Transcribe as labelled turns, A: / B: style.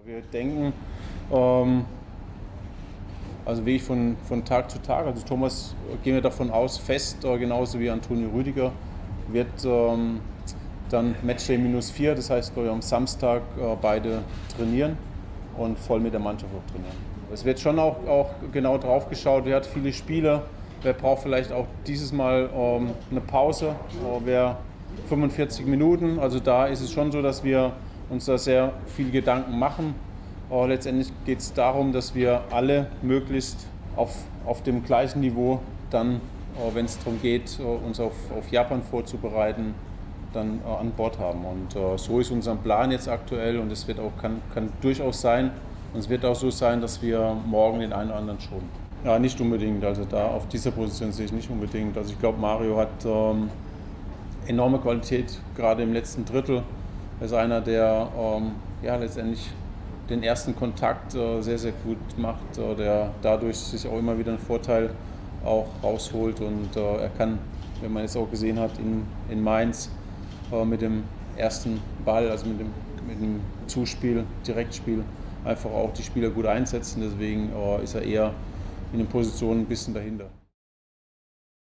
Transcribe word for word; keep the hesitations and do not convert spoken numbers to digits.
A: Wir denken, ähm, also wirklich von, von Tag zu Tag, also Thomas, gehen wir davon aus, fest, äh, genauso wie Antonio Rüdiger, wird ähm, dann Matchday minus vier, das heißt, wir am Samstag äh, beide trainieren und voll mit der Mannschaft auch trainieren. Es wird schon auch, auch genau drauf geschaut, wer hat viele Spiele, wer braucht vielleicht auch dieses Mal ähm, eine Pause, äh, wer fünfundvierzig Minuten, also da ist es schon so, dass wir uns da sehr viel Gedanken machen. Uh, letztendlich geht es darum, dass wir alle möglichst auf, auf dem gleichen Niveau dann, uh, wenn es darum geht, uh, uns auf, auf Japan vorzubereiten, dann uh, an Bord haben. Und uh, so ist unser Plan jetzt aktuell und es wird auch, kann, kann durchaus sein, und es wird auch so sein, dass wir morgen den einen oder anderen schonen. Ja, nicht unbedingt, also da auf dieser Position sehe ich nicht unbedingt. Also ich glaube, Mario hat ähm, enorme Qualität, gerade im letzten Drittel. Er ist einer, der ähm, ja, letztendlich den ersten Kontakt äh, sehr, sehr gut macht, äh, der dadurch sich auch immer wieder einen Vorteil auch rausholt und äh, er kann, wenn man es auch gesehen hat, in, in Mainz äh, mit dem ersten Ball, also mit dem, mit dem Zuspiel, Direktspiel, einfach auch die Spieler gut einsetzen, deswegen äh, ist er eher in den Positionen ein bisschen dahinter.